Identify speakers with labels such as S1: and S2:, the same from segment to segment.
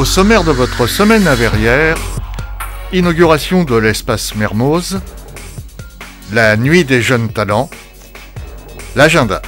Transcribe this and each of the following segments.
S1: Au sommaire de votre semaine à Verrières, inauguration de l'espace Mermoz, la nuit des jeunes talents, l'agenda.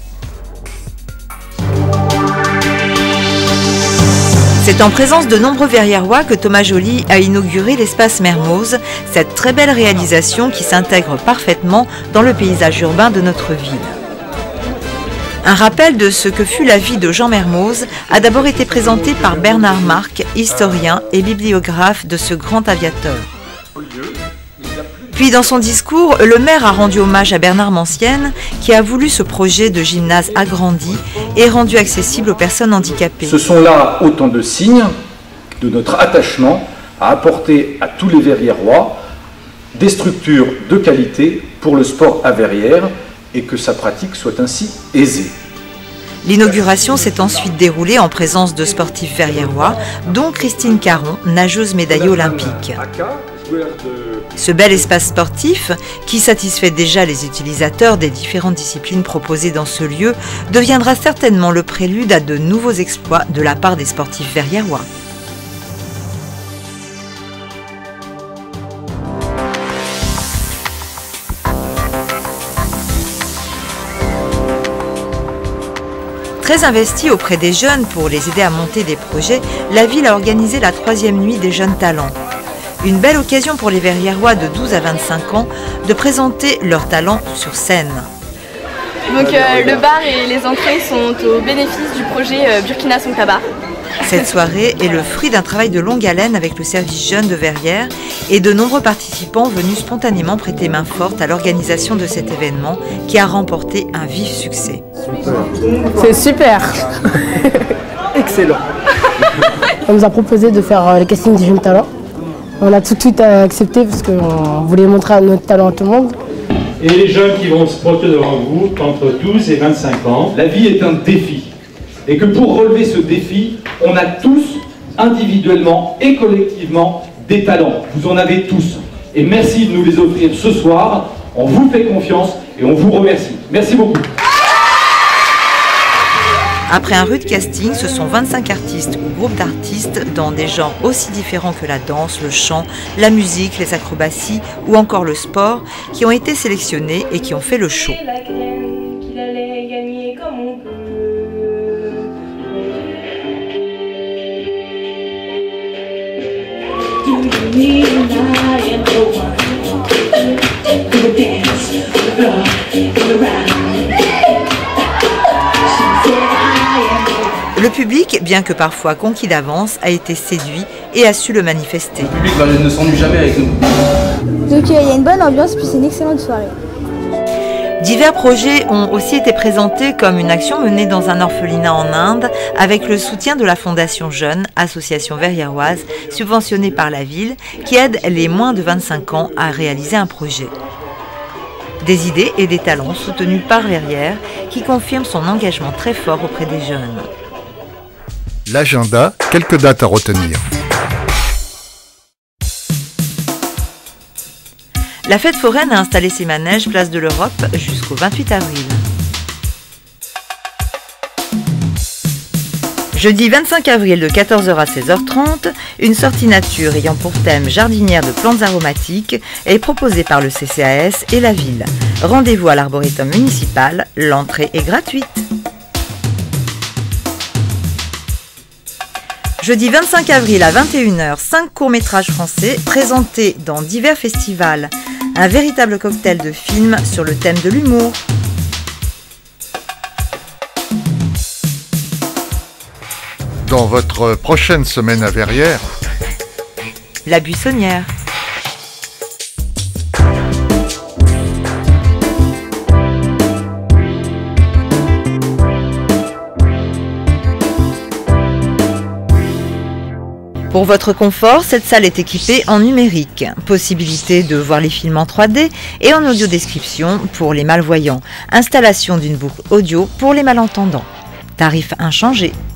S2: C'est en présence de nombreux Verriérois que Thomas Joly a inauguré l'espace Mermoz, cette très belle réalisation qui s'intègre parfaitement dans le paysage urbain de notre ville. Un rappel de ce que fut la vie de Jean Mermoz a d'abord été présenté par Bernard Marc, historien et bibliographe de ce grand aviateur. Puis dans son discours, le maire a rendu hommage à Bernard Mancienne qui a voulu ce projet de gymnase agrandi et rendu accessible aux personnes handicapées.
S3: Ce sont là autant de signes de notre attachement à apporter à tous les Verriérois des structures de qualité pour le sport à Verrières et que sa pratique soit ainsi aisée.
S2: L'inauguration s'est ensuite déroulée en présence de sportifs verriérois, dont Christine Caron, nageuse médaillée olympique. Ce bel espace sportif, qui satisfait déjà les utilisateurs des différentes disciplines proposées dans ce lieu, deviendra certainement le prélude à de nouveaux exploits de la part des sportifs verriérois. Très investie auprès des jeunes pour les aider à monter des projets, la ville a organisé la 3e nuit des jeunes talents. Une belle occasion pour les Verriérois de 12 à 25 ans de présenter leurs talents sur scène.
S4: Donc le bar et les entrées sont au bénéfice du projet Burkina Son Tabac.
S2: Cette soirée est le fruit d'un travail de longue haleine avec le service jeune de Verrières et de nombreux participants venus spontanément prêter main forte à l'organisation de cet événement qui a remporté un vif succès.
S5: C'est super.
S3: Excellent.
S5: On nous a proposé de faire le casting des jeunes talents. On a tout de suite accepté parce qu'on voulait montrer notre talent à tout le monde.
S6: Et les jeunes qui vont se porter devant vous, entre 12 et 25 ans.
S3: La vie est un défi. Et que pour relever ce défi, on a tous, individuellement et collectivement, des talents. Vous en avez tous. Et merci de nous les offrir ce soir. On vous fait confiance et on vous remercie. Merci beaucoup.
S2: Après un rude casting, ce sont 25 artistes ou groupes d'artistes dans des genres aussi différents que la danse, le chant, la musique, les acrobaties ou encore le sport qui ont été sélectionnés et qui ont fait le show. Le public, bien que parfois conquis d'avance, a été séduit et a su le manifester.
S3: Le public ne s'ennuie jamais avec nous.
S7: Donc il y a une bonne ambiance puis c'est une excellente soirée.
S2: Divers projets ont aussi été présentés comme une action menée dans un orphelinat en Inde avec le soutien de la Fondation Jeunes, association verriéroise subventionnée par la ville qui aide les moins de 25 ans à réaliser un projet. Des idées et des talents soutenus par Verrières qui confirment son engagement très fort auprès des jeunes.
S1: L'agenda, quelques dates à retenir.
S2: La fête foraine a installé ses manèges place de l'Europe jusqu'au 28 avril. Jeudi 25 avril de 14 h à 16h30, une sortie nature ayant pour thème jardinière de plantes aromatiques est proposée par le CCAS et la ville. Rendez-vous à l'arboretum municipal, l'entrée est gratuite. Jeudi 25 avril à 21 h, 5 courts-métrages français présentés dans divers festivals. Un véritable cocktail de films sur le thème de l'humour.
S1: Dans votre prochaine semaine à Verrières,
S2: La Buissonnière. Pour votre confort, cette salle est équipée en numérique. Possibilité de voir les films en 3D et en audio-description pour les malvoyants. Installation d'une boucle audio pour les malentendants. Tarif inchangé.